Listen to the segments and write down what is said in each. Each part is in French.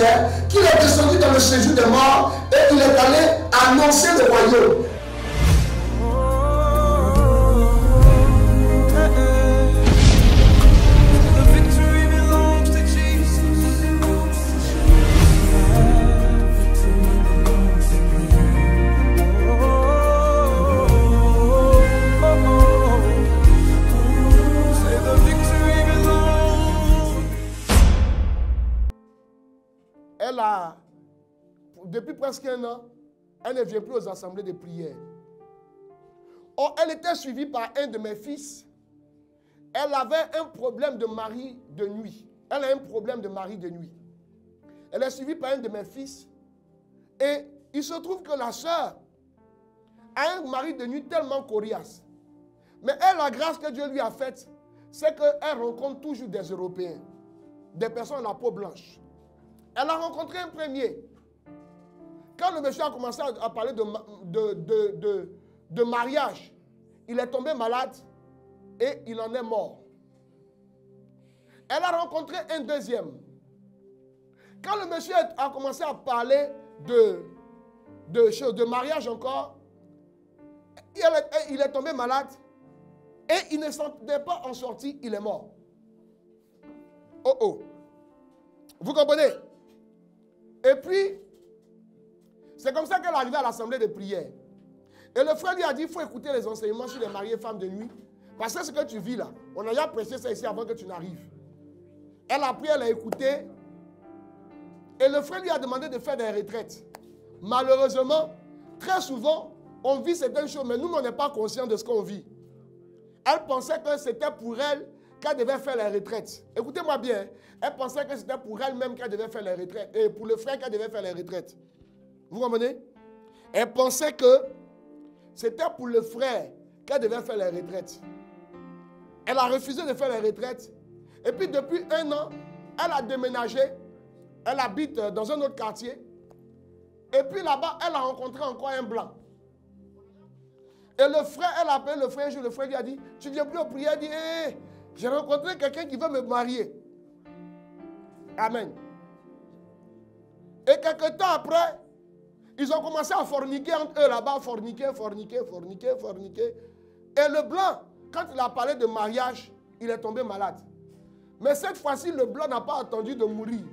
prière qu'il est descendu dans le séjour des morts et il est allé annoncer le royaume. Depuis presque un an, elle ne vient plus aux assemblées de prière. Or, elle était suivie par un de mes fils. Elle avait un problème de mari de nuit. Elle a un problème de mari de nuit. Elle est suivie par un de mes fils. Et il se trouve que la sœur a un mari de nuit tellement coriace. Mais elle, la grâce que Dieu lui a faite, c'est qu'elle rencontre toujours des Européens, des personnes à la peau blanche. Elle a rencontré un premier. Quand le monsieur a commencé à parler de mariage, il est tombé malade et il en est mort. Elle a rencontré un deuxième. Quand le monsieur a commencé à parler de mariage encore, il est tombé malade et il ne s'entendait pas en sortie, il est mort. Oh oh. Vous comprenez? Et puis, c'est comme ça qu'elle est arrivée à l'assemblée de prière. Et le frère lui a dit, il faut écouter les enseignements sur les mariés femmes de nuit. Parce que ce que tu vis là, on a déjà prêché ça ici avant que tu n'arrives. Elle a pris, elle a écouté. Et le frère lui a demandé de faire des retraites. Malheureusement, très souvent, on vit certaines choses, mais nous, on n'est pas conscients de ce qu'on vit. Elle pensait que c'était pour elle qu'elle devait faire les retraites. Écoutez-moi bien. Elle pensait que c'était pour elle-même qu'elle devait faire les retraites. Et pour le frère qu'elle devait faire les retraites. Vous comprenez? Elle pensait que c'était pour le frère qu'elle devait faire les retraites. Elle a refusé de faire les retraites. Et puis depuis un an, elle a déménagé. Elle habite dans un autre quartier. Et puis là-bas, elle a rencontré encore un blanc. Et le frère, elle a appelé le frère un jour. Le frère lui a dit, tu ne viens plus aux prières? Elle dit, hey, j'ai rencontré quelqu'un qui veut me marier. Amen. Et quelques temps après, ils ont commencé à forniquer entre eux là-bas, forniquer. Et le blanc, quand il a parlé de mariage, il est tombé malade. Mais cette fois-ci, le blanc n'a pas attendu de mourir.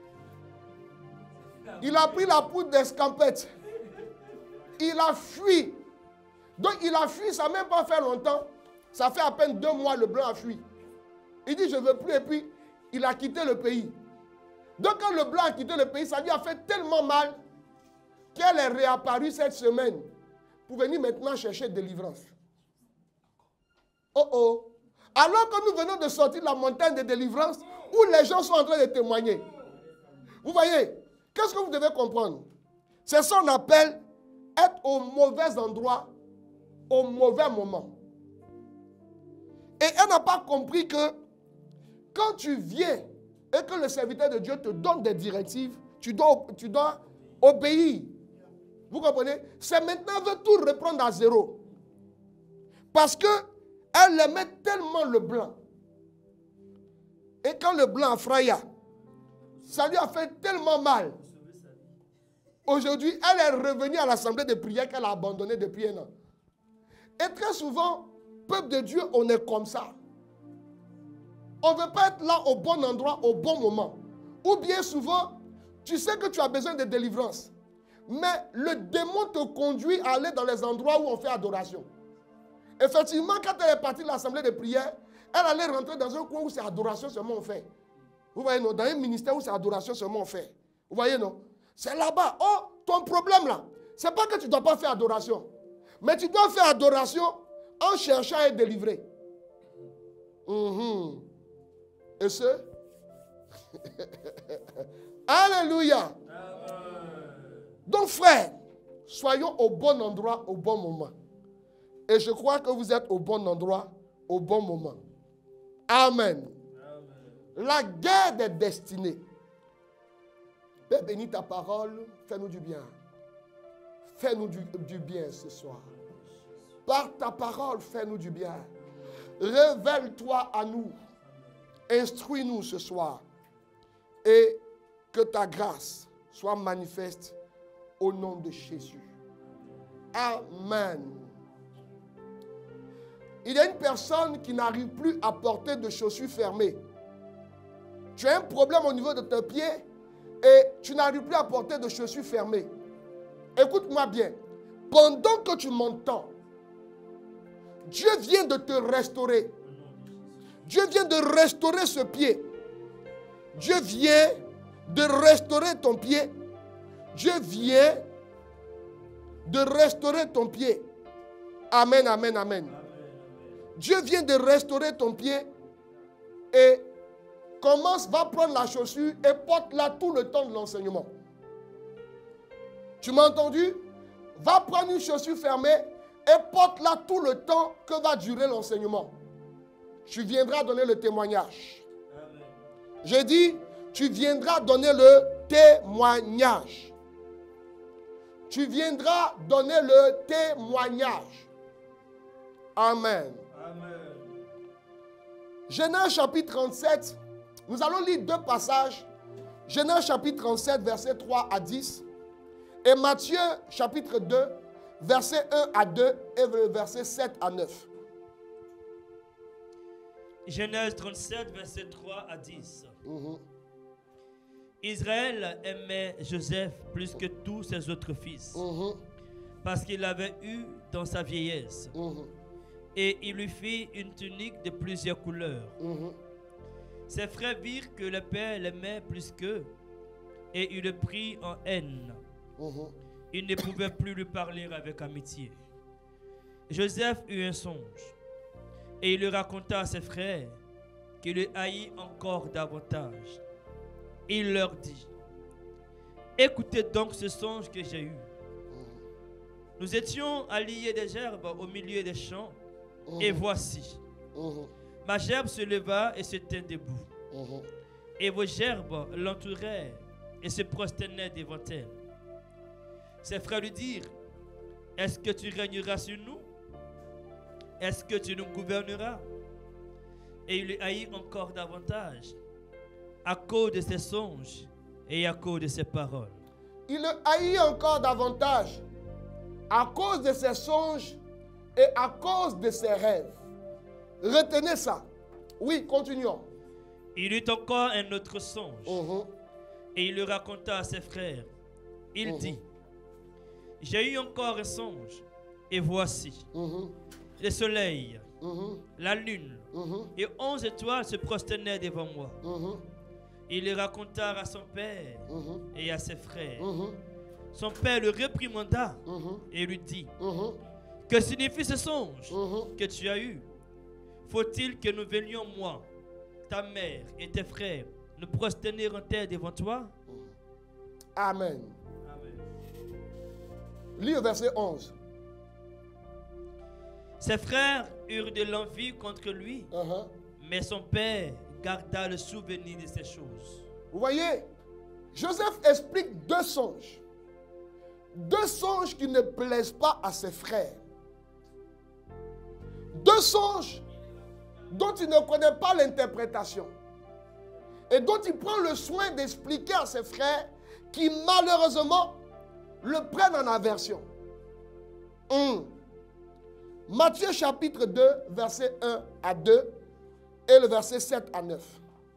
Il a pris la poudre d'escampette. Il a fui. Donc il a fui, ça n'a même pas fait longtemps. Ça fait à peine 2 mois, le blanc a fui. Il dit, je ne veux plus, et puis il a quitté le pays. Donc quand le blanc a quitté le pays, ça lui a fait tellement mal qu'elle est réapparue cette semaine pour venir maintenant chercher délivrance. Oh oh. Alors que nous venons de sortir de la montagne de délivrance où les gens sont en train de témoigner. Vous voyez, qu'est-ce que vous devez comprendre? C'est ça qu'on appelle être au mauvais endroit, au mauvais moment. Et elle n'a pas compris que quand tu viens et que le serviteur de Dieu te donne des directives, tu dois obéir. Vous comprenez? C'est maintenant qu'elle veut tout reprendre à zéro. Parce qu'elle aimait tellement le blanc. Et quand le blanc a fraya, ça lui a fait tellement mal. Aujourd'hui, elle est revenue à l'assemblée de prière qu'elle a abandonnée depuis un an. Et très souvent, peuple de Dieu, on est comme ça. On ne veut pas être là au bon endroit, au bon moment. Ou bien souvent, tu sais que tu as besoin de délivrance. Mais le démon te conduit à aller dans les endroits où on fait adoration. Effectivement, quand elle est partie de l'assemblée de prière, elle allait rentrer dans un coin où c'est adoration seulement on fait. Vous voyez, non? Dans un ministère où c'est adoration seulement on fait. Vous voyez, non? C'est là-bas. Oh, ton problème là, c'est pas que tu ne dois pas faire adoration. Mais tu dois faire adoration en cherchant à être délivré. Et ce? Alléluia. Donc frère, soyons au bon endroit au bon moment. Et je crois que vous êtes au bon endroit au bon moment. Amen. La guerre des destinées. Père, bénis ta parole, fais-nous du bien. Fais-nous du bien ce soir. Par ta parole, fais-nous du bien. Révèle-toi à nous. Instruis-nous ce soir. Et Que ta grâce soit manifeste au nom de Jésus. Amen. Il y a une personne qui n'arrive plus à porter de chaussures fermées. Tu as un problème au niveau de tes pieds et tu n'arrives plus à porter de chaussures fermées. Écoute-moi bien. Pendant que tu m'entends, Dieu vient de te restaurer. Dieu vient de restaurer ce pied. Dieu vient de restaurer ton pied. Dieu vient de restaurer ton pied. Amen, amen, amen. Dieu vient de restaurer ton pied et va prendre la chaussure et porte-la tout le temps de l'enseignement. Tu m'as entendu? Va prendre une chaussure fermée et porte-la tout le temps que va durer l'enseignement. Tu viendras donner le témoignage. J'ai dit, tu viendras donner le témoignage. Tu viendras donner le témoignage. Amen. Amen. Genèse chapitre 37. Nous allons lire deux passages. Genèse chapitre 37, versets 3 à 10. Et Matthieu chapitre 2, versets 1 à 2 et versets 7 à 9. Genèse 37, versets 3 à 10. Israël aimait Joseph plus que tous ses autres fils, parce qu'il l'avait eu dans sa vieillesse. Et il lui fit une tunique de plusieurs couleurs. Ses frères virent que le père l'aimait plus qu'eux, et il le prit en haine. Il ne pouvait plus lui parler avec amitié. Joseph eut un songe, et il le raconta à ses frères, qui le haït encore davantage. Il leur dit, écoutez donc ce songe que j'ai eu. Nous étions à lier des gerbes au milieu des champs, et voici, ma gerbe se leva et se tint debout. Et vos gerbes l'entourèrent et se prosternaient devant elle. Ses frères lui dirent, est-ce que tu régneras sur nous? Est-ce que tu nous gouverneras? Et il le haït encore davantage, à cause de ses songes et à cause de ses paroles. Il le haït encore davantage, à cause de ses songes et à cause de ses rêves. Retenez ça. Oui, continuons. Il eut encore un autre songe, et il le raconta à ses frères. Il dit, j'ai eu encore un songe, et voici, le soleil, la lune et 11 étoiles se prosternaient devant moi. Il le raconta à son père et à ses frères. Son père le réprimanda et lui dit, que signifie ce songe que tu as eu? Faut-il que nous venions, moi, ta mère et tes frères, nous prosterner en terre devant toi? Amen. Lis le verset 11. Ses frères eurent de l'envie contre lui, mais son père garda le souvenir de ces choses. Vous voyez, Joseph explique deux songes. Deux songes qui ne plaisent pas à ses frères. Deux songes dont il ne connaît pas l'interprétation. Et dont il prend le soin d'expliquer à ses frères qui malheureusement le prennent en aversion. Matthieu chapitre 2, verset 1 à 2 et le verset 7 à 9.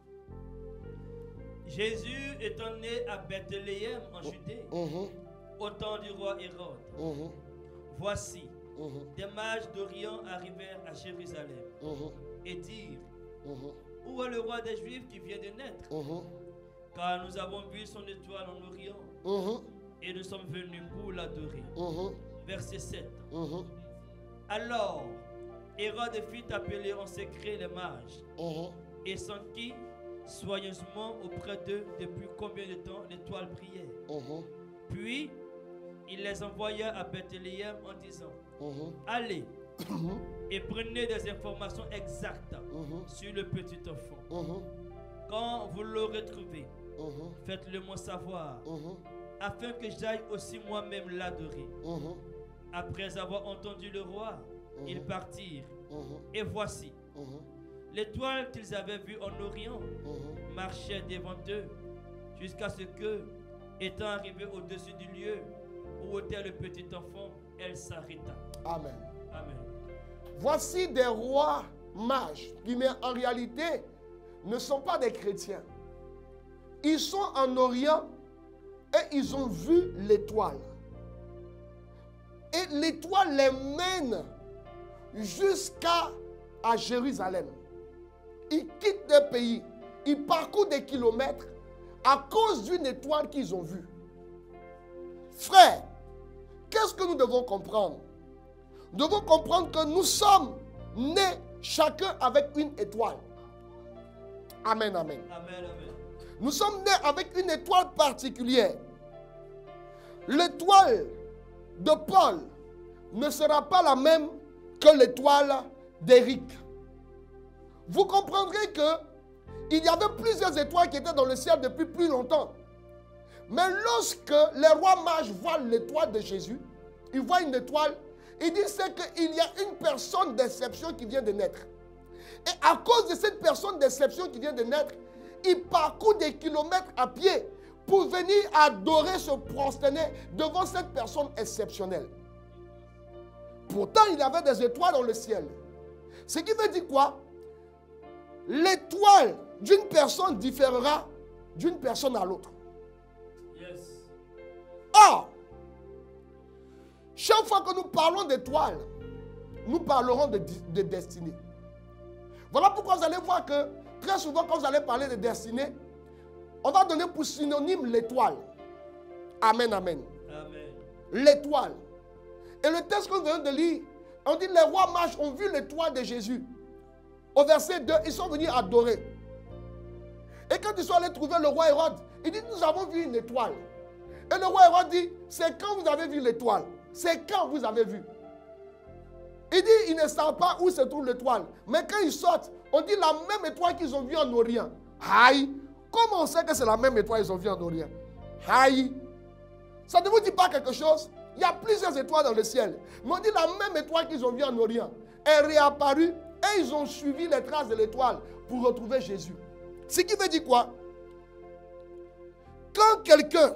Jésus étant né à Bethléem en Judée, au temps du roi Hérode. Voici, des mages d'Orient arrivèrent à Jérusalem et dirent, où est le roi des Juifs qui vient de naître? Car nous avons vu son étoile en Orient et nous sommes venus pour l'adorer. Verset 7. Alors, Hérode fit appeler en secret les mages et s'enquit soigneusement auprès d'eux depuis combien de temps l'étoile brillait. Puis, il les envoya à Bethléem en disant, allez et prenez des informations exactes sur le petit enfant. Quand vous l'aurez trouvé, faites-le moi savoir, afin que j'aille aussi moi-même l'adorer. Après avoir entendu le roi, ils partirent. Et voici, l'étoile qu'ils avaient vue en Orient marchait devant eux jusqu'à ce que, étant arrivée au-dessus du lieu où était le petit enfant, elle s'arrêta. Amen. Amen. Voici des rois mages qui, mais en réalité, ne sont pas des chrétiens. Ils sont en Orient et ils ont vu l'étoile. Et l'étoile les mène jusqu'à Jérusalem. Ils quittent des pays, ils parcourent des kilomètres à cause d'une étoile qu'ils ont vue. Frère, qu'est-ce que nous devons comprendre? Nous devons comprendre que nous sommes nés chacun avec une étoile. Amen, amen. Amen, amen. Nous sommes nés avec une étoile particulière. L'étoile de Paul ne sera pas la même que l'étoile d'Éric. Vous comprendrez que il y avait plusieurs étoiles qui étaient dans le ciel depuis plus longtemps. Mais lorsque les rois mages voient l'étoile de Jésus, ils voient une étoile, ils disent qu'il y a une personne d'exception qui vient de naître. Et à cause de cette personne d'exception qui vient de naître, ils parcourent des kilomètres à pied pour venir adorer, se prosterner devant cette personne exceptionnelle. Pourtant, il y avait des étoiles dans le ciel. Ce qui veut dire quoi? L'étoile d'une personne différera d'une personne à l'autre. Yes. Or, chaque fois que nous parlons d'étoiles, nous parlerons de destinée. Voilà pourquoi vous allez voir que très souvent quand vous allez parler de destinée, on va donner pour synonyme l'étoile. Amen, amen. Amen. L'étoile. Et le texte que nous venons de lire, on dit les rois mages ont vu l'étoile de Jésus. Au verset 2, ils sont venus adorer. Et quand ils sont allés trouver le roi Hérode, il dit, nous avons vu une étoile. Et le roi Hérode dit, c'est quand vous avez vu l'étoile? C'est quand vous avez vu? Il dit, ils ne savent pas où se trouve l'étoile. Mais quand ils sortent, on dit la même étoile qu'ils ont vue en Orient. Aïe! Comment on sait que c'est la même étoile qu'ils ont vue en Orient? Aïe! Ça ne vous dit pas quelque chose? Il y a plusieurs étoiles dans le ciel. Mais on dit la même étoile qu'ils ont vue en Orient est réapparue et ils ont suivi les traces de l'étoile pour retrouver Jésus. Ce qui veut dire quoi? Quand quelqu'un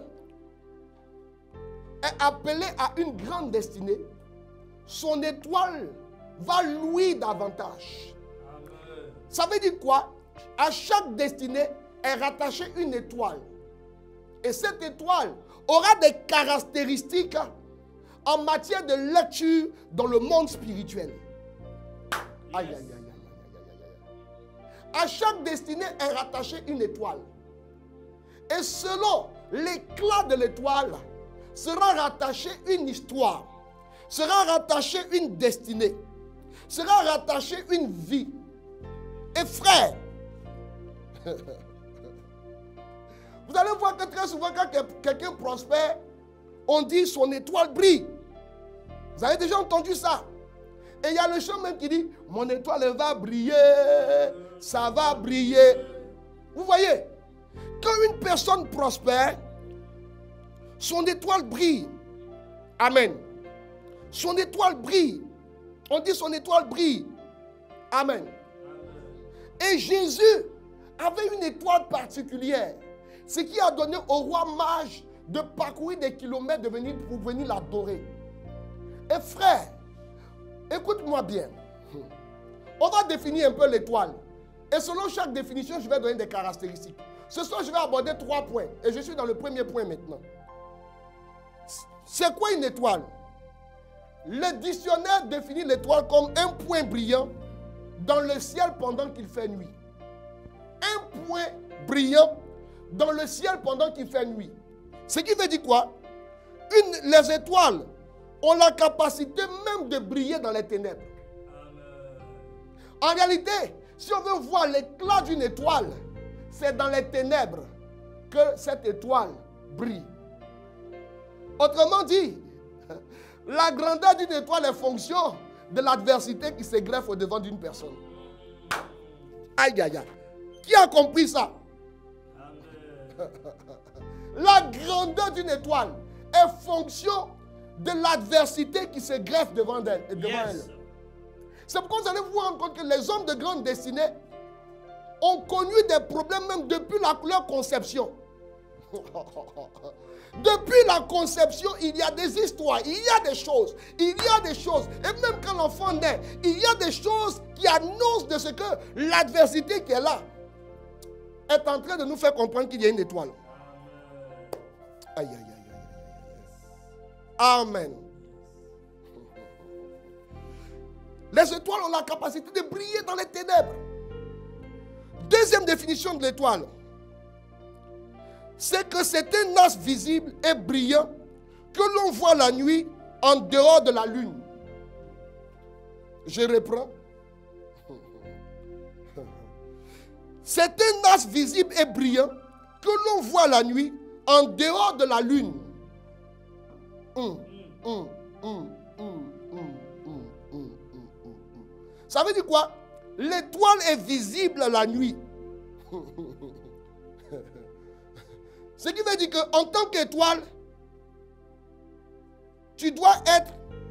est appelé à une grande destinée, son étoile va louer davantage. Amen. Ça veut dire quoi? À chaque destinée est rattachée une étoile. Et cette étoile aura des caractéristiques en matière de lecture dans le monde spirituel. Aïe, aïe, aïe, aïe, aïe, aïe. À chaque destinée est rattachée une étoile. Et selon l'éclat de l'étoile, sera rattachée une histoire, sera rattachée une destinée, sera rattachée une vie. Et frère, vous allez voir que très souvent quand quelqu'un prospère, on dit son étoile brille. Vous avez déjà entendu ça? Et il y a le chant même qui dit, mon étoile va briller, ça va briller. Vous voyez, quand une personne prospère, son étoile brille. Amen. Son étoile brille. On dit son étoile brille. Amen. Et Jésus avait une étoile particulière. Ce qui a donné au roi mage de parcourir des kilomètres pour venir l'adorer. Et frère, écoute-moi bien. On va définir un peu l'étoile. Et selon chaque définition, je vais donner des caractéristiques. Ce soir, je vais aborder 3 points. Et je suis dans le premier point maintenant. C'est quoi une étoile? Le dictionnaire définit l'étoile comme un point brillant dans le ciel pendant qu'il fait nuit. Un point brillant dans le ciel pendant qu'il fait nuit. Ce qui veut dire quoi? Les étoiles ont la capacité même de briller dans les ténèbres. Amen. En réalité, si on veut voir l'éclat d'une étoile, c'est dans les ténèbres que cette étoile brille. Autrement dit, la grandeur d'une étoile est fonction de l'adversité qui se greffe au devant d'une personne. Aïe, aïe, aïe. Qui a compris ça? Amen. La grandeur d'une étoile est fonction de l'adversité qui se greffe devant elle. C'est pourquoi vous allez vous rendre compte que les hommes de grande destinée ont connu des problèmes même depuis leur conception. Depuis la conception, il y a des histoires, il y a des choses, il y a des choses. Et même quand l'enfant naît, il y a des choses qui annoncent de ce que l'adversité qui est là est en train de nous faire comprendre qu'il y a une étoile. Aïe, aïe, aïe, aïe. Amen. Les étoiles ont la capacité de briller dans les ténèbres. Deuxième définition de l'étoile, c'est que c'est un astre visible et brillant que l'on voit la nuit en dehors de la lune. Je reprends. C'est un astre visible et brillant que l'on voit la nuit en dehors de la lune. Ça veut dire quoi? L'étoile est visible la nuit. Ce qui veut dire qu'en tant qu'étoile, tu dois être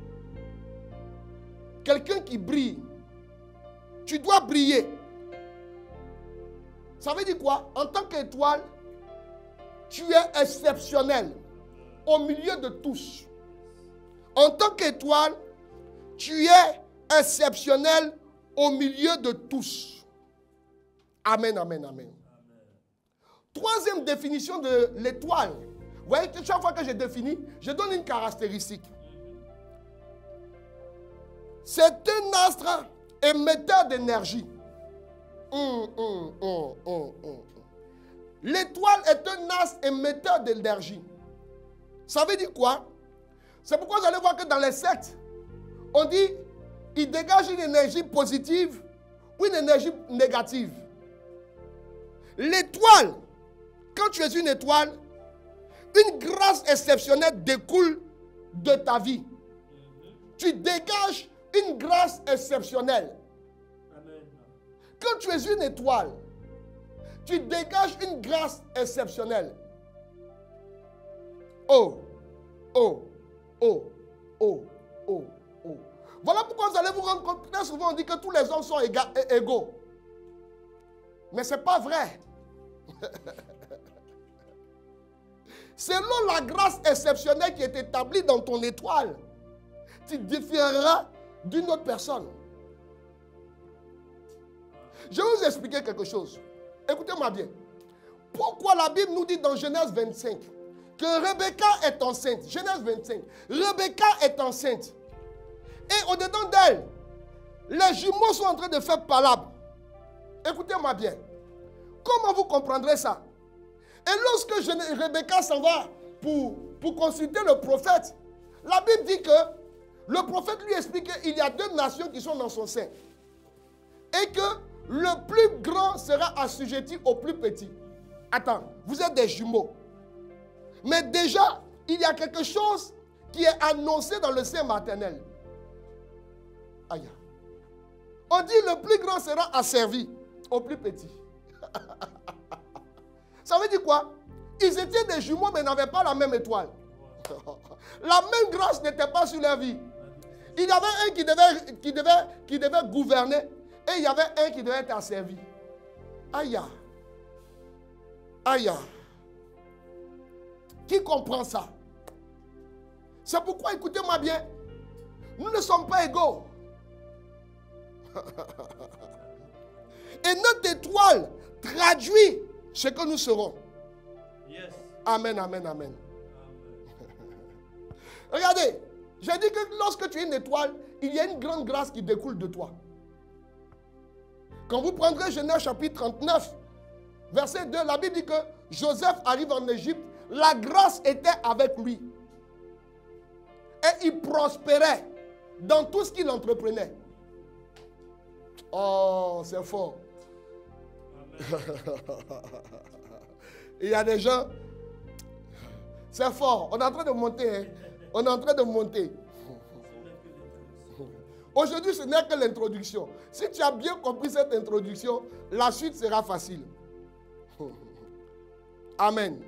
quelqu'un qui brille. Tu dois briller. Ça veut dire quoi? En tant qu'étoile, tu es exceptionnel au milieu de tous. En tant qu'étoile, tu es exceptionnel au milieu de tous. Amen, amen, amen. Troisième définition de l'étoile. Vous voyez que chaque fois que je définis, je donne une caractéristique. C'est un astre émetteur d'énergie. L'étoile est un astre émetteur d'énergie. Ça veut dire quoi? C'est pourquoi vous allez voir que dans les sectes, on dit il dégage une énergie positive ou une énergie négative. L'étoile, quand tu es une étoile, une grâce exceptionnelle découle de ta vie. Tu dégages une grâce exceptionnelle. Amen. Quand tu es une étoile, tu dégages une grâce exceptionnelle. Oh, oh, oh, oh, oh, oh. Voilà pourquoi vous allez vous rendre compte, très souvent on dit que tous les hommes sont égaux. Mais ce n'est pas vrai. Selon la grâce exceptionnelle qui est établie dans ton étoile, tu différeras d'une autre personne. Je vais vous expliquer quelque chose. Écoutez-moi bien. Pourquoi la Bible nous dit dans Genèse 25 que Rebecca est enceinte? Genèse 25. Rebecca est enceinte. Et au-dedans d'elle, les jumeaux sont en train de faire palabre. Écoutez-moi bien. Comment vous comprendrez ça? Et lorsque Rebecca s'en va pour consulter le prophète, la Bible dit que le prophète lui explique qu'il y a deux nations qui sont dans son sein. Et que le plus grand sera assujetti au plus petit. Attends, vous êtes des jumeaux. Mais déjà, il y a quelque chose qui est annoncé dans le sein maternel. Aïe. On dit le plus grand sera asservi au plus petit. Ça veut dire quoi? Ils étaient des jumeaux mais n'avaient pas la même étoile. La même grâce n'était pas sur leur vie. Il y avait un qui devait gouverner et il y avait un qui devait être asservi. Aïe. Aïe. Qui comprend ça? C'est pourquoi, écoutez-moi bien, nous ne sommes pas égaux. Et notre étoile traduit ce que nous serons. Yes. Amen, amen, amen. Regardez, j'ai dit que lorsque tu es une étoile, il y a une grande grâce qui découle de toi. Quand vous prendrez Genèse chapitre 39, verset 2, la Bible dit que Joseph arrive en Égypte, la grâce était avec lui. Et il prospérait dans tout ce qu'il entreprenait. Oh, c'est fort. Il y a des gens, c'est fort. On est en train de monter. Hein? On est en train de monter. Aujourd'hui, ce n'est que l'introduction. Si tu as bien compris cette introduction, la suite sera facile. Amen.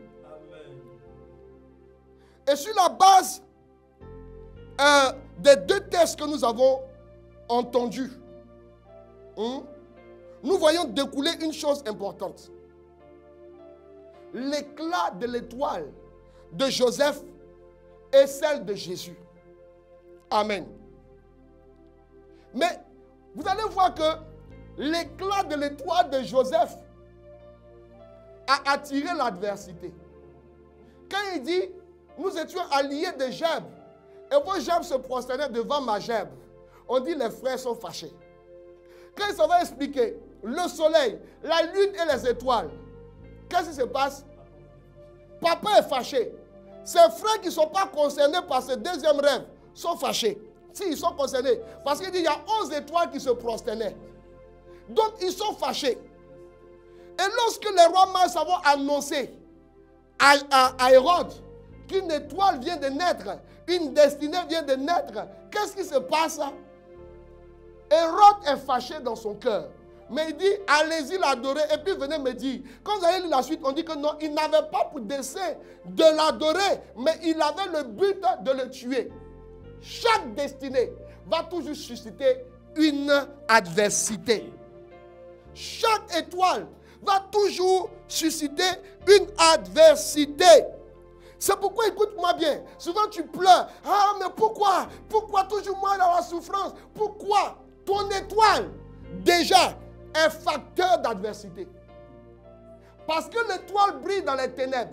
Et sur la base des deux textes que nous avons entendus, nous voyons découler une chose importante. l'éclat de l'étoile de Joseph et celle de Jésus. Amen. Mais vous allez voir que l'éclat de l'étoile de Joseph a attiré l'adversité. Quand il dit, nous étions alliés de gerbes, et vos gerbes se prosternaient devant ma gerbe, on dit les frères sont fâchés. Quand ça va expliquer le soleil, la lune et les étoiles, qu'est-ce qui se passe? Papa est fâché. Ses frères qui ne sont pas concernés par ce deuxième rêve sont fâchés. Si, ils sont concernés. Parce qu'il dit, il y a 11 étoiles qui se prosternaient. Donc, ils sont fâchés. Et lorsque les rois mages vont annoncer à Hérode qu'une étoile vient de naître, une destinée vient de naître, qu'est-ce qui se passe? Hérode est fâché dans son cœur. Mais il dit, allez-y l'adorer et puis venez me dire. Quand vous allez lire la suite, on dit que non, il n'avait pas pour dessein de l'adorer, mais il avait le but de le tuer. Chaque destinée va toujours susciter une adversité. Chaque étoile va toujours susciter une adversité. C'est pourquoi, écoute-moi bien, souvent tu pleures. Ah, mais pourquoi? Pourquoi toujours moi dans la souffrance? Pourquoi? Ton étoile, déjà, est facteur d'adversité. Parce que l'étoile brille dans les ténèbres.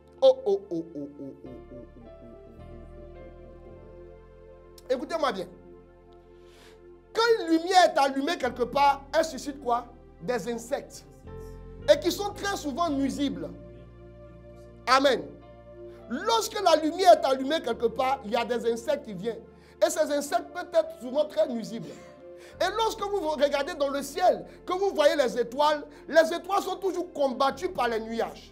Écoutez-moi bien. Quand une lumière est allumée quelque part, elle suscite quoi? Des insectes. Et qui sont très souvent nuisibles. Amen. Lorsque la lumière est allumée quelque part, il y a des insectes qui viennent. Et ces insectes peuvent être souvent très nuisibles. Et lorsque vous regardez dans le ciel, que vous voyez les étoiles sont toujours combattues par les nuages.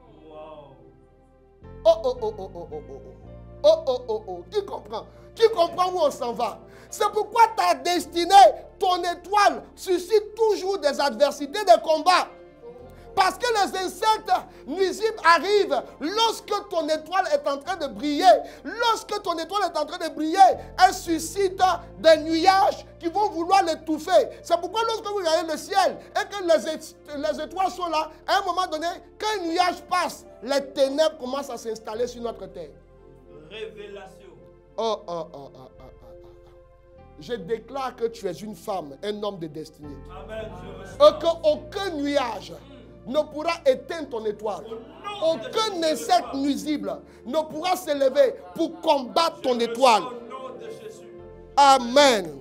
Qui comprend? Qui comprend où on s'en va? C'est pourquoi ta destinée, ton étoile, suscite toujours des adversités, des combats. Parce que les insectes nuisibles arrivent lorsque ton étoile est en train de briller. Lorsque ton étoile est en train de briller, elle suscite des nuages qui vont vouloir l'étouffer. C'est pourquoi lorsque vous regardez le ciel et que les étoiles sont là, à un moment donné, quand un nuage passe, les ténèbres commencent à s'installer sur notre terre. Révélation. Je déclare que tu es une femme, un homme de destinée. Amen. Et qu'aucun nuage ne pourra éteindre ton étoile. Aucun insecte nuisible ne pourra s'élever pour combattre ton étoile. Amen.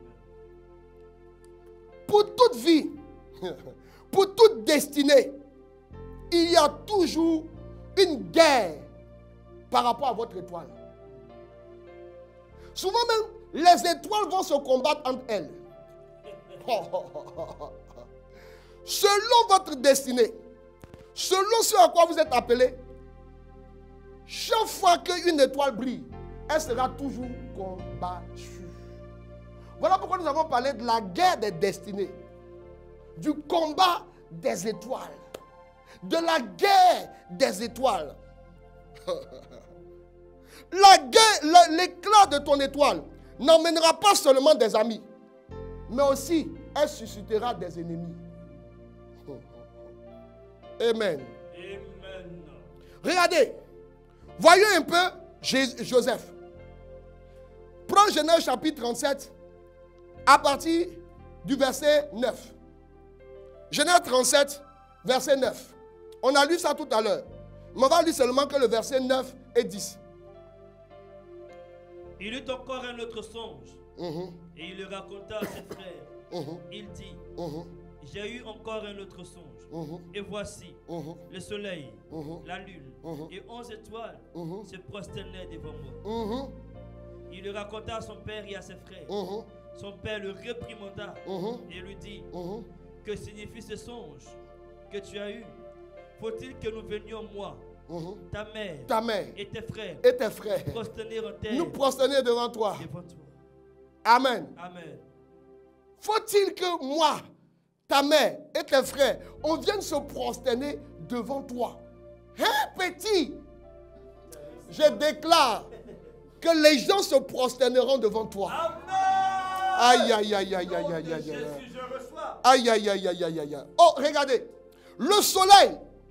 Pour toute vie, pour toute destinée, il y a toujours une guerre par rapport à votre étoile. Souvent même, les étoiles vont se combattre entre elles. Selon votre destinée, selon ce à quoi vous êtes appelé, chaque fois qu'une étoile brille, elle sera toujours combattue. Voilà pourquoi nous avons parlé de la guerre des destinées, du combat des étoiles, de la guerre des étoiles. L'éclat de ton étoile n'emmènera pas seulement des amis, mais aussi elle suscitera des ennemis. Amen. Amen. Regardez, voyons un peu Joseph. Prends Genèse chapitre 37 à partir du verset 9. Genèse 37, verset 9. On a lu ça tout à l'heure. Mais on va lire seulement que le verset 9 et 10. Il eut encore un autre songe. Et il le raconta à ses frères. Il dit, j'ai eu encore un autre songe. Et voici, le soleil, la lune et 11 étoiles se prosternaient devant moi. Il le raconta à son père et à ses frères. Son père le réprimanda et lui dit, que signifie ce songe que tu as eu? Faut-il que nous venions, moi, ta mère et tes frères prosterner en terre, nous prosterner devant toi? Amen. Amen. Faut-il que moi, ta mère et tes frères, on vienne se prosterner devant toi? Hein, petit? Je déclare que les gens se prosterneront devant toi. Amen. Aïe, aïe, aïe, aïe, aïe, aïe, aïe. Jésus, je reçois. Aïe, aïe, aïe, aïe, aïe, aïe. Oh, regardez. Le soleil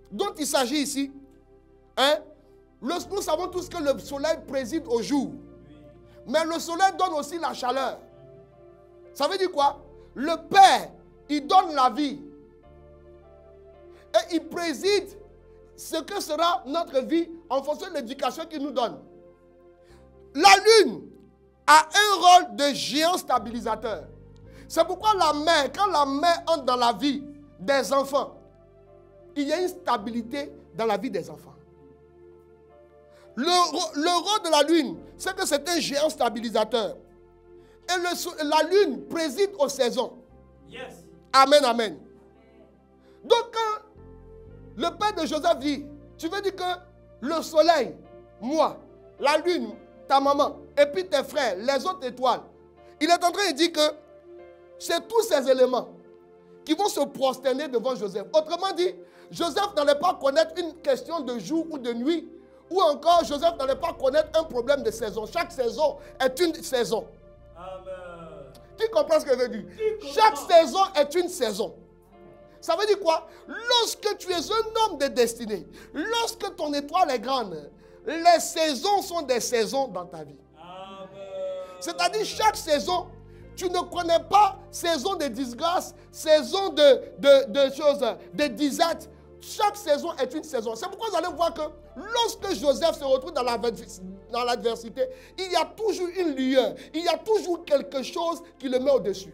dont il s'agit ici, hein, nous savons tous que le soleil préside au jour. Mais le soleil donne aussi la chaleur. Ça veut dire quoi? Le Père, il donne la vie. Et il préside ce que sera notre vie en fonction de l'éducation qu'il nous donne. La lune a un rôle de géant stabilisateur. C'est pourquoi la mère, quand la mère entre dans la vie des enfants, il y a une stabilité dans la vie des enfants. Le rôle de la lune, c'est que c'est un géant stabilisateur. Et la lune préside aux saisons. Yes. Amen, amen. Donc, quand le père de Joseph dit, tu veux dire que le soleil, moi, la lune, ta maman, et puis tes frères, les autres étoiles, il est en train de dire que c'est tous ces éléments qui vont se prosterner devant Joseph. Autrement dit, Joseph n'allait pas connaître une question de jour ou de nuit, ou encore Joseph n'allait pas connaître un problème de saison. Chaque saison est une saison. Amen. Qui comprend ce que je veux dire? Chaque saison est une saison. Ça veut dire quoi? Lorsque tu es un homme de destinée, lorsque ton étoile est grande, les saisons sont des saisons dans ta vie. C'est-à-dire chaque saison, tu ne connais pas saison de disgrâce, saison de choses, de disette. Chaque saison est une saison. C'est pourquoi vous allez voir que lorsque Joseph se retrouve dans l'adversité, il y a toujours une lueur, il y a toujours quelque chose qui le met au-dessus.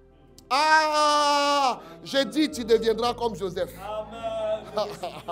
Ah, je dis, tu deviendras comme Joseph. Amen.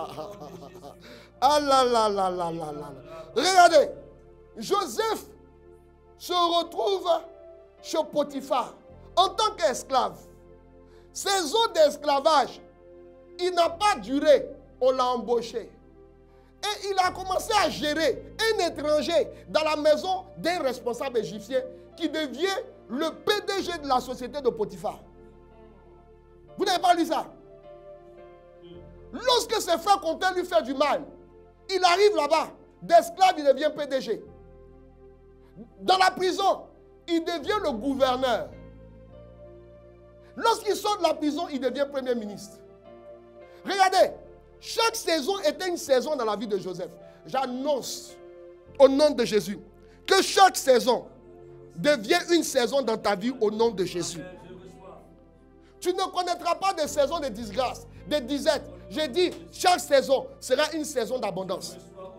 Ah là là là là là là. Regardez, Joseph se retrouve chez Potiphar en tant qu'esclave. Saison d'esclavage, il n'a pas duré, on l'a embauché. Et il a commencé à gérer un étranger dans la maison d'un responsable égyptien qui devient le PDG de la société de Potiphar. Vous n'avez pas lu ça? Lorsque ses frères comptaient lui faire du mal, il arrive là-bas, d'esclave, il devient PDG. Dans la prison, il devient le gouverneur. Lorsqu'il sort de la prison, il devient premier ministre. Regardez, chaque saison était une saison dans la vie de Joseph. J'annonce au nom de Jésus que chaque saison devient une saison dans ta vie au nom de Jésus. Tu ne connaîtras pas de saison de disgrâce, de disette. J'ai dit, chaque saison sera une saison d'abondance.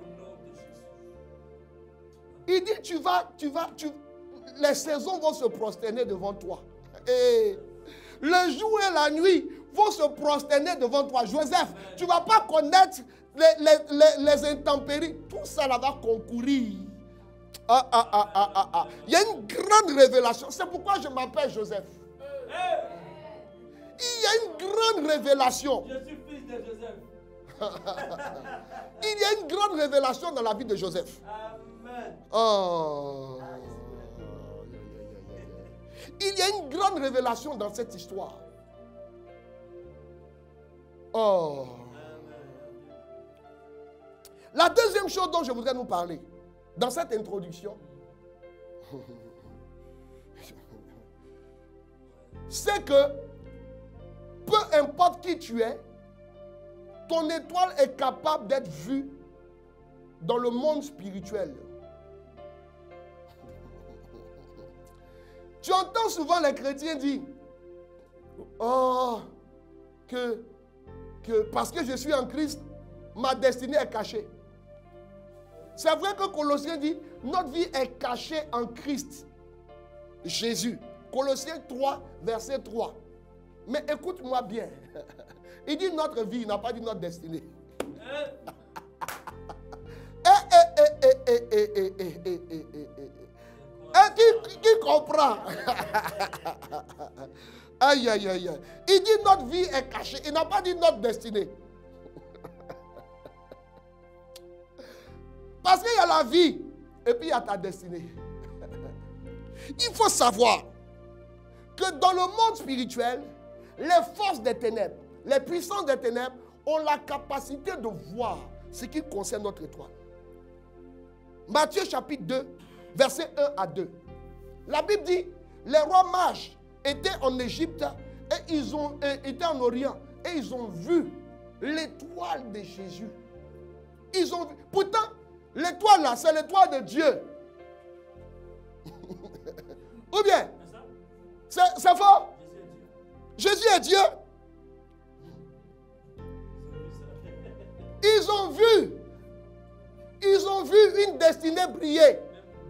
Il dit, les saisons vont se prosterner devant toi. Et le jour et la nuit vont se prosterner devant toi. Joseph, tu ne vas pas connaître les intempéries. Tout ça là va concourir. Il y a une grande révélation. C'est pourquoi je m'appelle Joseph. Il y a une grande révélation. Je suis fils de Joseph. Il y a une grande révélation dans la vie de Joseph. Amen. Oh. Il y a une grande révélation dans cette histoire. Oh. La deuxième chose dont je voudrais nous parler dans cette introduction, c'est que peu importe qui tu es, ton étoile est capable d'être vue dans le monde spirituel. Tu entends souvent les chrétiens dire, oh, que parce que je suis en Christ, ma destinée est cachée. C'est vrai que Colossiens dit, notre vie est cachée en Christ Jésus. Colossiens 3, verset 3. Mais écoute-moi bien. Il dit notre vie, il n'a pas dit notre destinée. Qui comprend? Aïe, aïe, aïe. Il dit notre vie est cachée. Il n'a pas dit notre destinée. Parce qu'il y a la vie et puis il y a ta destinée. Il faut savoir que dans le monde spirituel, les forces des ténèbres, les puissances des ténèbres ont la capacité de voir ce qui concerne notre étoile. Matthieu chapitre 2, versets 1 à 2. La Bible dit, les rois mages étaient en Égypte et ils ont été en Orient et ils ont vu l'étoile de Jésus. Ils ont vu. Pourtant, l'étoile là, c'est l'étoile de Dieu. Ou bien, c'est faux? Jésus est Dieu. Ils ont vu une destinée briller.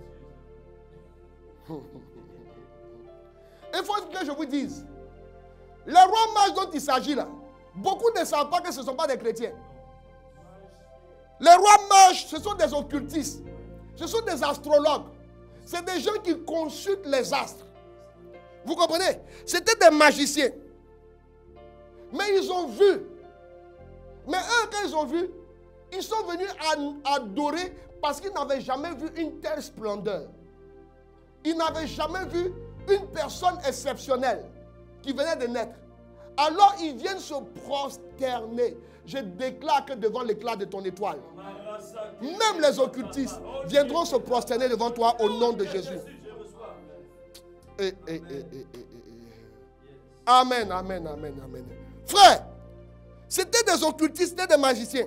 Il faut que je vous dise, les rois mages dont il s'agit là, beaucoup ne savent pas que ce ne sont pas des chrétiens. Les rois mages, ce sont des occultistes, ce sont des astrologues, c'est des gens qui consultent les astres. Vous comprenez? C'était des magiciens. Mais ils ont vu. Mais eux, quand ils ont vu, ils sont venus adorer parce qu'ils n'avaient jamais vu une telle splendeur. Ils n'avaient jamais vu une personne exceptionnelle qui venait de naître. Alors ils viennent se prosterner. Je déclare que devant l'éclat de ton étoile, même les occultistes viendront se prosterner devant toi au nom de Jésus. Amen, amen, amen, amen. Frère, c'était des occultistes, c'était des magiciens.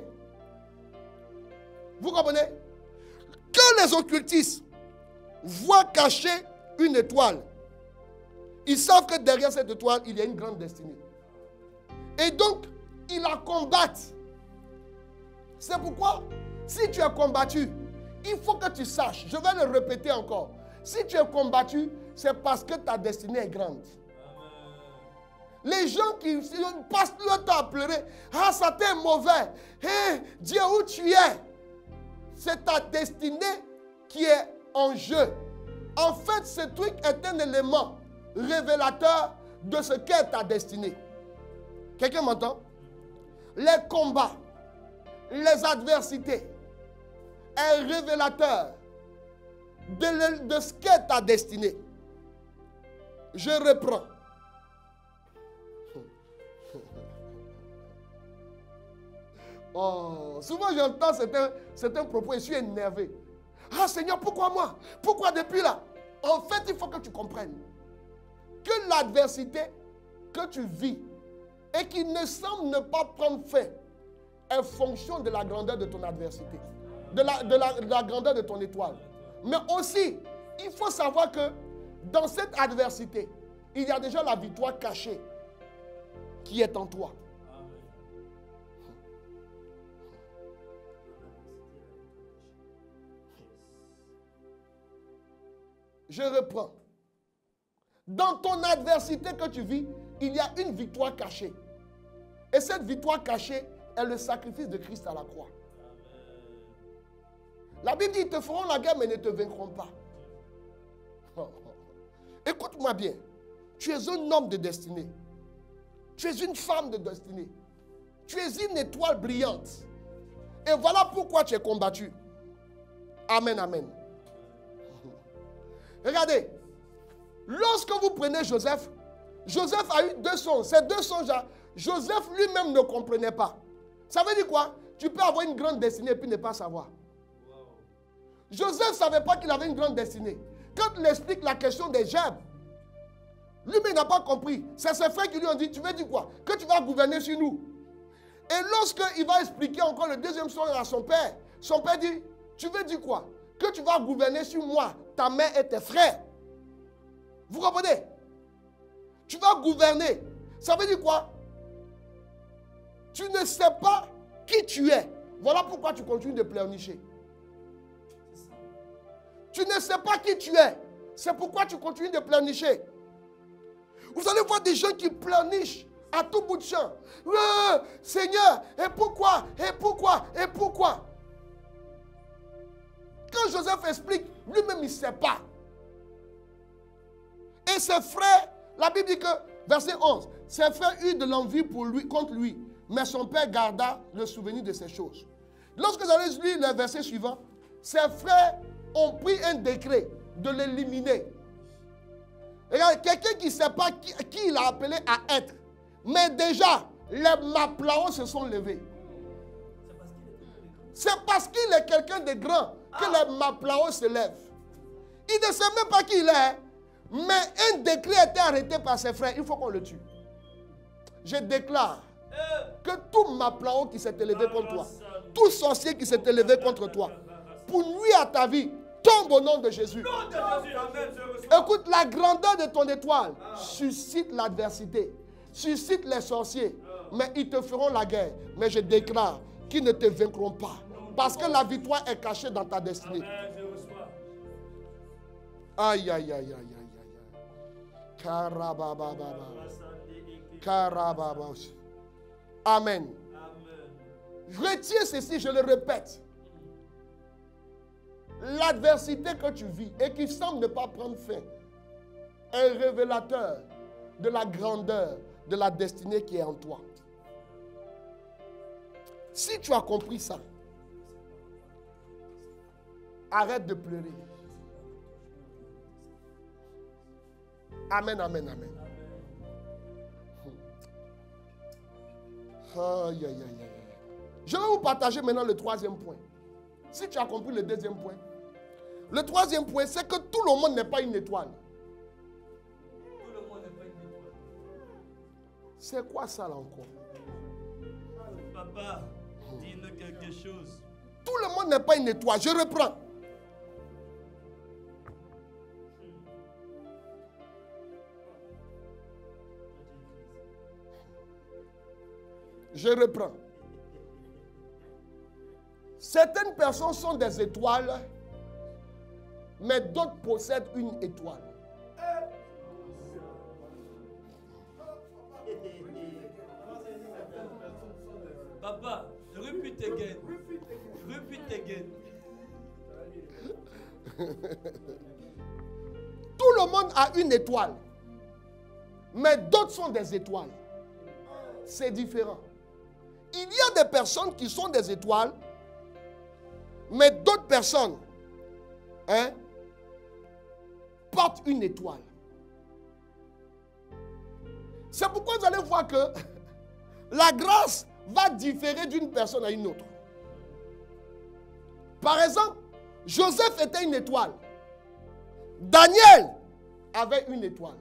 Vous comprenez? Quand les occultistes voient cacher une étoile, ils savent que derrière cette étoile, il y a une grande destinée. Et donc, ils la combattent. C'est pourquoi, si tu es combattu, il faut que tu saches, je vais le répéter encore, si tu es combattu, c'est parce que ta destinée est grande. Les gens qui passent leur temps à pleurer, ah, ça t'est mauvais, hey, Dieu, où tu es? C'est ta destinée qui est en jeu. En fait, ce truc est un élément révélateur de ce qu'est ta destinée. Quelqu'un m'entend? Les combats, les adversités, est révélateur de ce qu'est ta destinée. Je reprends. Oh, souvent j'entends certains propos et je suis énervé. Ah Seigneur, pourquoi moi? Pourquoi depuis là? En fait, il faut que tu comprennes que l'adversité que tu vis et qui ne semble ne pas prendre fin est fonction de la grandeur de ton adversité, de la grandeur de ton étoile. Mais aussi, il faut savoir que dans cette adversité, il y a déjà la victoire cachée qui est en toi. Je reprends. Dans ton adversité que tu vis, il y a une victoire cachée. Et cette victoire cachée est le sacrifice de Christ à la croix. La Bible dit, ils te feront la guerre, mais ne te vaincront pas. Écoute-moi bien. Tu es un homme de destinée. Tu es une femme de destinée. Tu es une étoile brillante. Et voilà pourquoi tu es combattu. Amen, amen. Regardez, lorsque vous prenez Joseph, Joseph a eu deux songes. Ces deux songes-là, Joseph lui-même ne comprenait pas. Ça veut dire quoi? Tu peux avoir une grande destinée et puis ne pas savoir. Joseph ne savait pas qu'il avait une grande destinée. Quand il explique la question des gerbes, lui-même n'a pas compris. C'est ses frères qui lui ont dit, tu veux dire quoi? Que tu vas gouverner sur nous. Et lorsqu'il va expliquer encore le deuxième songe à son père dit, tu veux dire quoi? Que tu vas gouverner sur moi, ta mère et tes frères. Vous comprenez? Tu vas gouverner. Ça veut dire quoi? Tu ne sais pas qui tu es. Voilà pourquoi tu continues de pleurnicher. Tu ne sais pas qui tu es. C'est pourquoi tu continues de pleurnicher. Vous allez voir des gens qui pleurnichent à tout bout de champ. Seigneur, et pourquoi? Et pourquoi? Et pourquoi? Quand Joseph explique, lui-même il ne sait pas. Et ses frères, la Bible dit que, verset 11, ses frères eurent de l'envie contre lui, mais son père garda le souvenir de ces choses. Lorsque vous allez lire le verset suivant, ses frères ont pris un décret de l'éliminer. Regardez, quelqu'un qui ne sait pas qui il a appelé à être, mais déjà, les Maplaos se sont levés. C'est parce qu'il est quelqu'un de grand que les Maplaos se lèvent. Il ne sait même pas qui il est, mais un décret a été arrêté par ses frères. Il faut qu'on le tue. Je déclare que tout maplao qui s'est élevé contre toi, tout sorcier qui s'est élevé contre toi, pour nuire à ta vie, tombe au nom de Jésus. Écoute, la grandeur de ton étoile suscite l'adversité, suscite les sorciers, mais ils te feront la guerre. Mais je déclare qu'ils ne te vaincront pas, parce que la victoire est cachée dans ta destinée. Aïe, aïe, aïe, aïe, aïe, aïe. Karabababa. Karababa. Amen. Retiens ceci, je le répète. L'adversité que tu vis et qui semble ne pas prendre fin est révélateur de la grandeur de la destinée qui est en toi. Si tu as compris ça, arrête de pleurer. Amen, amen, amen. Aïe, aïe, aïe, aïe. Je vais vous partager maintenant le troisième point. Si tu as compris le deuxième point. Le troisième point, c'est que tout le monde n'est pas une étoile. Tout le monde n'est pas une étoile. C'est quoi ça là encore? Papa, dis-nous quelque chose. Tout le monde n'est pas une étoile. Je reprends. Je reprends. Certaines personnes sont des étoiles, mais d'autres possèdent une étoile. Papa, repeat again. Repeat again. Tout le monde a une étoile, mais d'autres sont des étoiles. C'est différent. Il y a des personnes qui sont des étoiles, mais d'autres personnes portent une étoile. C'est pourquoi vous allez voir que la grâce va différer d'une personne à une autre. Par exemple, Joseph était une étoile. Daniel avait une étoile.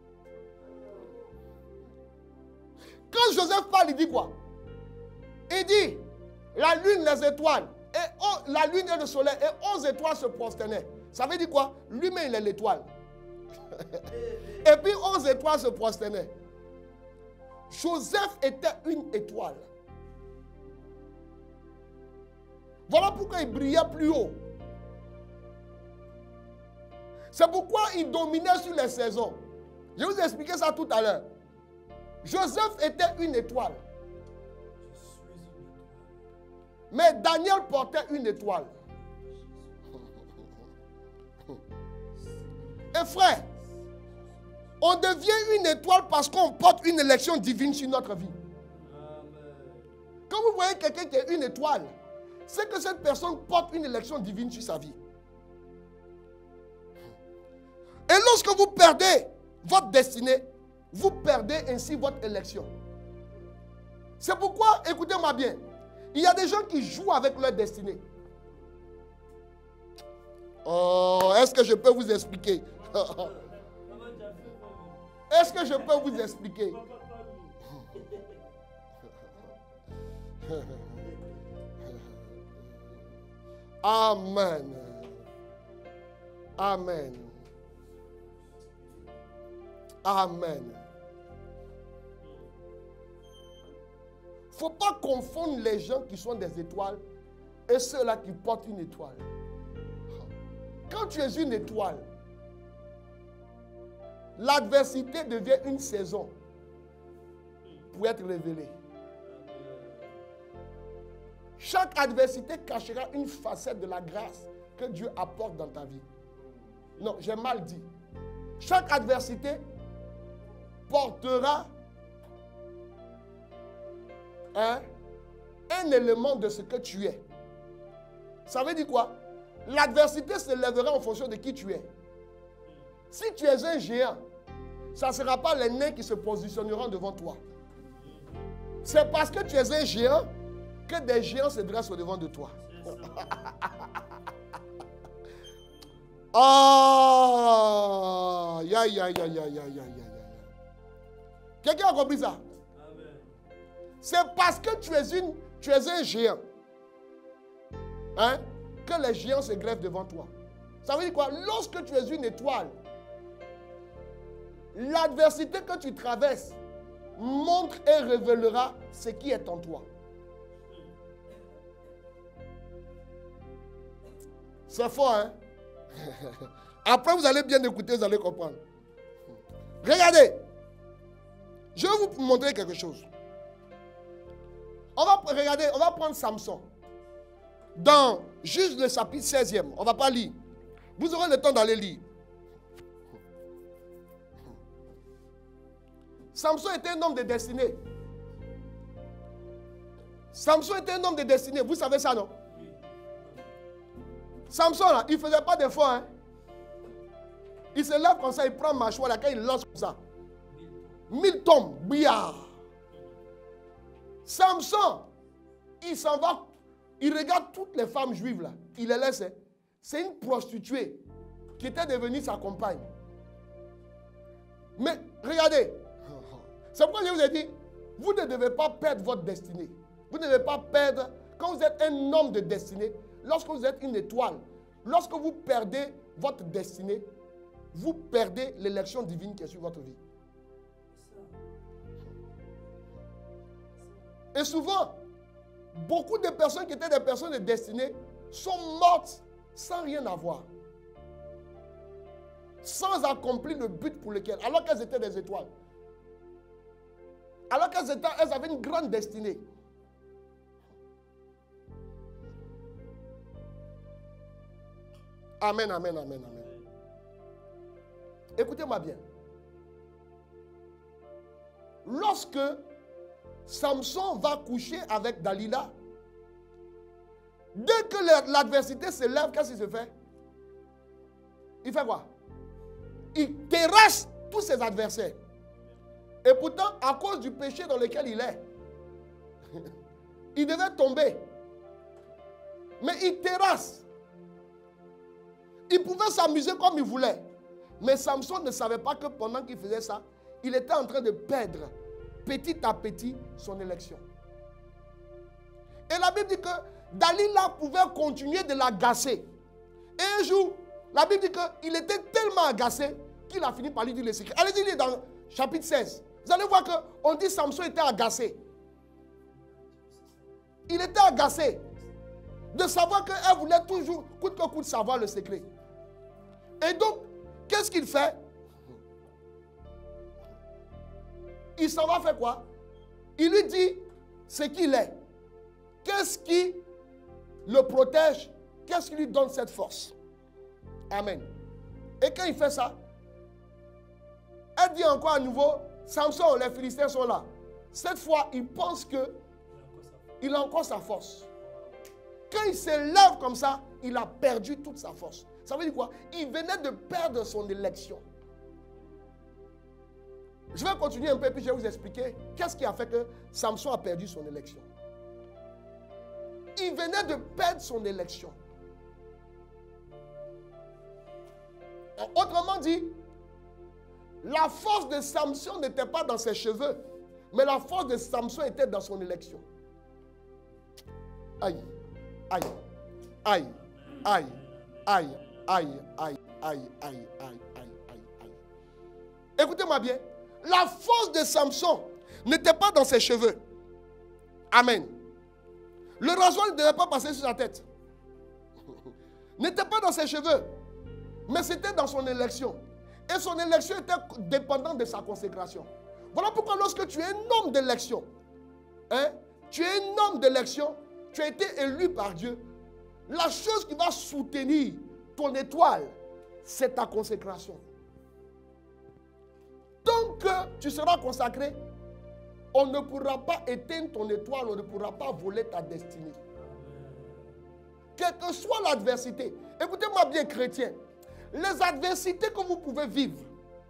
Quand Joseph parle, il dit quoi? Il dit, la lune, les étoiles, la lune et le soleil, et 11 étoiles se prosternaient. Ça veut dire quoi? Lui-même, il est l'étoile. Et puis 11 étoiles se prosternaient. Joseph était une étoile. Voilà pourquoi il brillait plus haut. C'est pourquoi il dominait sur les saisons. Je vais vous expliquer ça tout à l'heure. Joseph était une étoile. Mais Daniel portait une étoile. Et frère, on devient une étoile parce qu'on porte une élection divine sur notre vie. Quand vous voyez quelqu'un qui est une étoile, c'est que cette personne porte une élection divine sur sa vie. Et lorsque vous perdez votre destinée, vous perdez ainsi votre élection. C'est pourquoi, écoutez-moi bien, il y a des gens qui jouent avec leur destinée. Oh, est-ce que je peux vous expliquer? Est-ce que je peux vous expliquer? Amen. Amen. Amen. Il ne faut pas confondre les gens qui sont des étoiles et ceux-là qui portent une étoile. Quand tu es une étoile, l'adversité devient une saison pour être révélée. Chaque adversité cachera une facette de la grâce que Dieu apporte dans ta vie. Non, j'ai mal dit. Chaque adversité portera un élément de ce que tu es. Ça veut dire quoi? L'adversité se lèvera en fonction de qui tu es. Si tu es un géant, ça ne sera pas les nains qui se positionneront devant toi. C'est parce que tu es un géant que des géants se dressent au-devant de toi. Oh, ya. Quelqu'un a compris ça? Amen. C'est parce que tu es un géant, hein, que les géants se grèvent devant toi. Ça veut dire quoi? Lorsque tu es une étoile, l'adversité que tu traverses montre et révélera ce qui est en toi. C'est fort, hein? Après, vous allez bien écouter, vous allez comprendre. Regardez. Je vais vous montrer quelque chose. On va prendre Samson. Dans juste le chapitre 16e, on ne va pas lire. Vous aurez le temps d'aller lire. Samson était un homme de destinée. Samson était un homme de destinée. Vous savez ça, non? Samson, là, il ne faisait pas d'effort. Hein? Il se lève comme ça, il prend mâchoire, laquelle il lance comme ça. 1000 tombes, billard. Samson, il s'en va, il regarde toutes les femmes juives là. Il les laisse. Hein? C'est une prostituée qui était devenue sa compagne. Mais regardez, c'est pourquoi je vous ai dit, vous ne devez pas perdre votre destinée. Vous ne devez pas perdre, quand vous êtes un homme de destinée, lorsque vous êtes une étoile, lorsque vous perdez votre destinée, vous perdez l'élection divine qui est sur votre vie. Et souvent, beaucoup de personnes qui étaient des personnes de destinée sont mortes sans rien avoir. Sans accomplir le but pour lequel, alors qu'elles étaient des étoiles. Alors qu'elles avaient une grande destinée. Amen, amen, amen, amen. Écoutez-moi bien. Lorsque Samson va coucher avec Dalila, dès que l'adversité se lève, qu'est-ce qu'il se fait? Il fait quoi? Il terrasse tous ses adversaires. Et pourtant, à cause du péché dans lequel il est, il devait tomber. Mais il terrasse. Il pouvait s'amuser comme il voulait. Mais Samson ne savait pas que pendant qu'il faisait ça, il était en train de perdre petit à petit son élection. Et la Bible dit que Dalila pouvait continuer de l'agacer. Et un jour, la Bible dit qu'il était tellement agacé qu'il a fini par lui dire le secret. Allez-y lire dans chapitre 16. Vous allez voir qu'on dit que Samson était agacé. Il était agacé de savoir qu'elle voulait toujours, coûte que coûte, savoir le secret. Et donc, qu'est-ce qu'il fait? Il s'en va faire quoi? Il lui dit ce qu'il est. Qu'est-ce qui le protège? Qu'est-ce qui lui donne cette force? Amen. Et quand il fait ça, elle dit encore à nouveau, Samson, les Philistins sont là. Cette fois, il pense qu'il a encore sa force. Quand il se lève comme ça, il a perdu toute sa force. Ça veut dire quoi? Il venait de perdre son élection. Je vais continuer un peu, puis je vais vous expliquer qu'est-ce qui a fait que Samson a perdu son élection. Il venait de perdre son élection. Autrement dit, la force de Samson n'était pas dans ses cheveux, mais la force de Samson était dans son élection. Aïe, aïe, aïe, aïe, aïe, aïe, aïe, aïe, aïe, aïe, aïe, aïe. Écoutez-moi bien. La force de Samson n'était pas dans ses cheveux. Amen. Le rasoir ne devait pas passer sur sa tête. N'était pas dans ses cheveux. Mais c'était dans son élection. Et son élection était dépendante de sa consécration. Voilà pourquoi lorsque tu es un homme d'élection, hein, tu es un homme d'élection, tu as été élu par Dieu, la chose qui va soutenir ton étoile, c'est ta consécration. Tant que tu seras consacré, on ne pourra pas éteindre ton étoile, on ne pourra pas voler ta destinée. Quelle que soit l'adversité, écoutez-moi bien, chrétien, les adversités que vous pouvez vivre,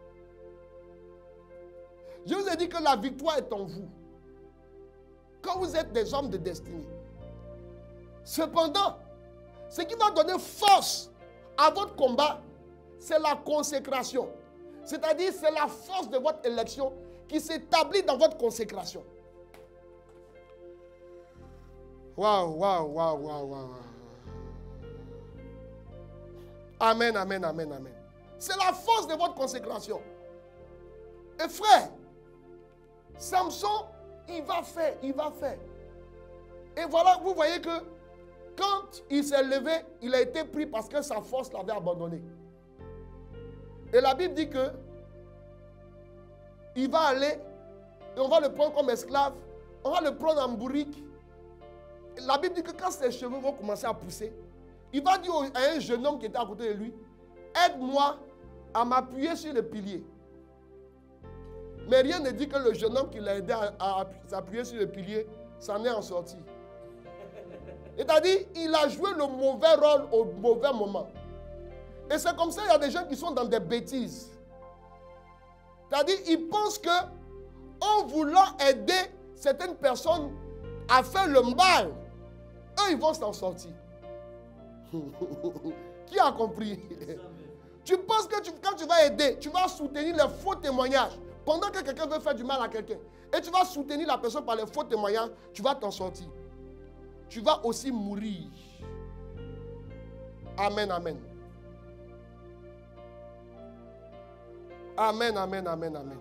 je vous ai dit que la victoire est en vous. Quand vous êtes des hommes de destinée. Cependant, ce qui va donner force à votre combat, c'est la consécration. C'est-à-dire, c'est la force de votre élection qui s'établit dans votre consécration. Waouh, waouh, waouh, waouh, waouh. Amen, amen, amen, amen. C'est la force de votre consécration. Et frère, Samson, il va faire, il va faire. Et voilà, vous voyez que quand il s'est levé, il a été pris parce que sa force l'avait abandonné. Et la Bible dit que il va aller et on va le prendre comme esclave, on va le prendre en bourrique. La Bible dit que quand ses cheveux vont commencer à pousser, il va dire à un jeune homme qui était à côté de lui, aide-moi à m'appuyer sur le pilier. Mais rien ne dit que le jeune homme qui l'a aidé à s'appuyer sur le pilier s'en est en sorti. C'est-à-dire, il a joué le mauvais rôle au mauvais moment. Et c'est comme ça, il y a des gens qui sont dans des bêtises. C'est-à-dire, ils pensent que en voulant aider certaines personnes à faire le mal, eux, ils vont s'en sortir. Qui a compris? Tu penses que quand tu vas aider, tu vas soutenir les faux témoignages. Pendant que quelqu'un veut faire du mal à quelqu'un, et tu vas soutenir la personne par les faux témoignages, tu vas t'en sortir. Tu vas aussi mourir. Amen, amen. Amen, amen, amen, amen.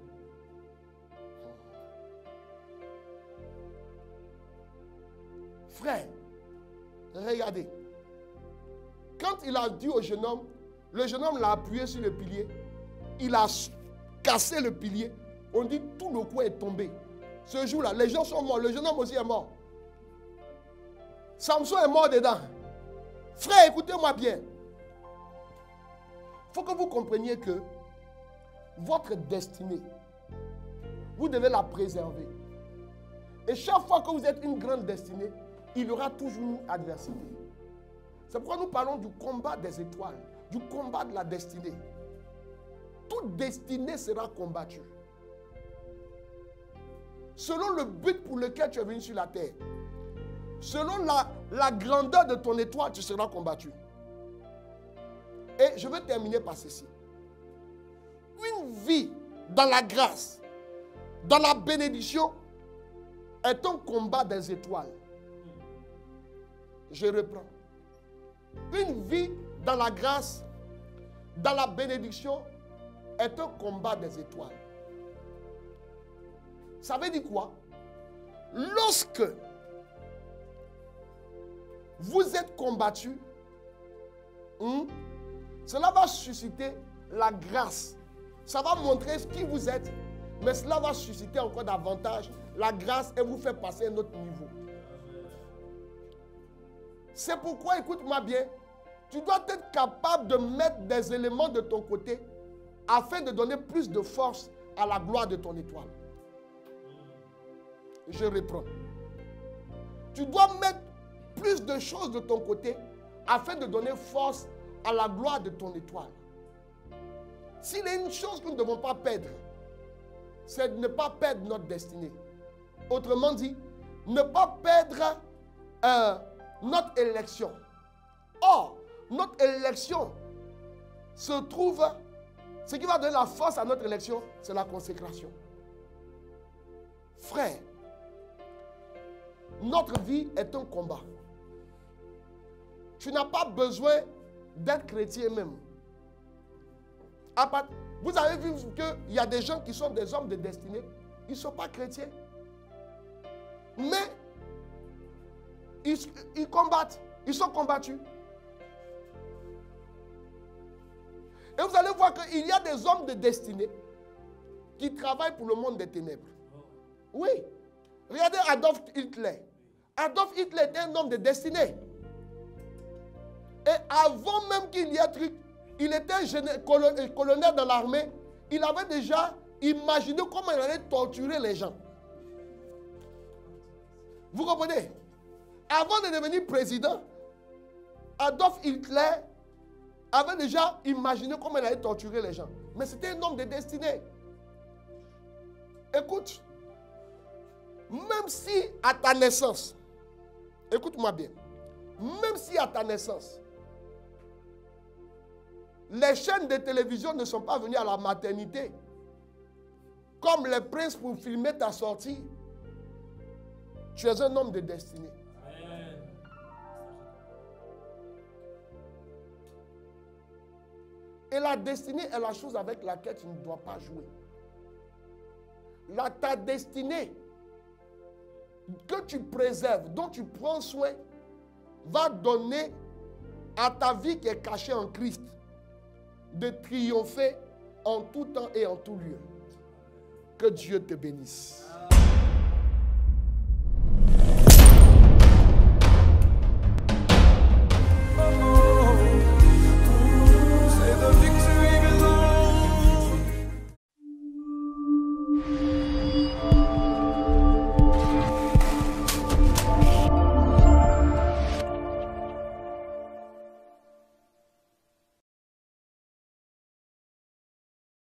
Frère, regardez. Quand il a dit au jeune homme, le jeune homme l'a appuyé sur le pilier. Il a cassé le pilier. On dit tout le coin est tombé. Ce jour-là, les gens sont morts. Le jeune homme aussi est mort. Samson est mort dedans. Frère, écoutez-moi bien. Il faut que vous compreniez que votre destinée, vous devez la préserver. Et chaque fois que vous êtes une grande destinée, il y aura toujours une adversité. C'est pourquoi nous parlons du combat des étoiles, du combat de la destinée. Toute destinée sera combattue. Selon le but pour lequel tu es venu sur la terre, selon la grandeur de ton étoile, tu seras combattu. Et je veux terminer par ceci. Une vie dans la grâce, dans la bénédiction, est un combat des étoiles. Je reprends. Une vie dans la grâce, dans la bénédiction, est un combat des étoiles. Ça veut dire quoi? Lorsque vous êtes combattu, cela va susciter la grâce. Ça va montrer qui vous êtes, mais cela va susciter encore davantage la grâce et vous faire passer à un autre niveau. C'est pourquoi, écoute-moi bien, tu dois être capable de mettre des éléments de ton côté afin de donner plus de force à la gloire de ton étoile. Je reprends. Tu dois mettre plus de choses de ton côté afin de donner force à la gloire de ton étoile. S'il y a une chose que nous ne devons pas perdre, c'est de ne pas perdre notre destinée. Autrement dit, ne pas perdre notre élection. Or, notre élection se trouve, ce qui va donner la force à notre élection, c'est la consécration. Frère, notre vie est un combat. Tu n'as pas besoin d'être chrétien même. Vous avez vu qu'il y a des gens qui sont des hommes de destinée, ils ne sont pas chrétiens. Mais ils combattent, ils sont combattus. Et vous allez voir qu'il y a des hommes de destinée qui travaillent pour le monde des ténèbres. Oui. Regardez Adolf Hitler. Adolf Hitler était un homme de destinée. Et avant même qu'il y ait un truc, il était colonel dans l'armée. Il avait déjà imaginé comment il allait torturer les gens. Vous comprenez? Avant de devenir président, Adolf Hitler avait déjà imaginé comment il allait torturer les gens. Mais c'était un homme de destinée. Écoute, même si à ta naissance, écoute-moi bien, même si à ta naissance, les chaînes de télévision ne sont pas venues à la maternité comme les princes pour filmer ta sortie, tu es un homme de destinée. Et la destinée est la chose avec laquelle tu ne dois pas jouer. Ta destinée que tu préserves, dont tu prends soin, va donner à ta vie qui est cachée en Christ de triompher en tout temps et en tout lieu. Que Dieu te bénisse.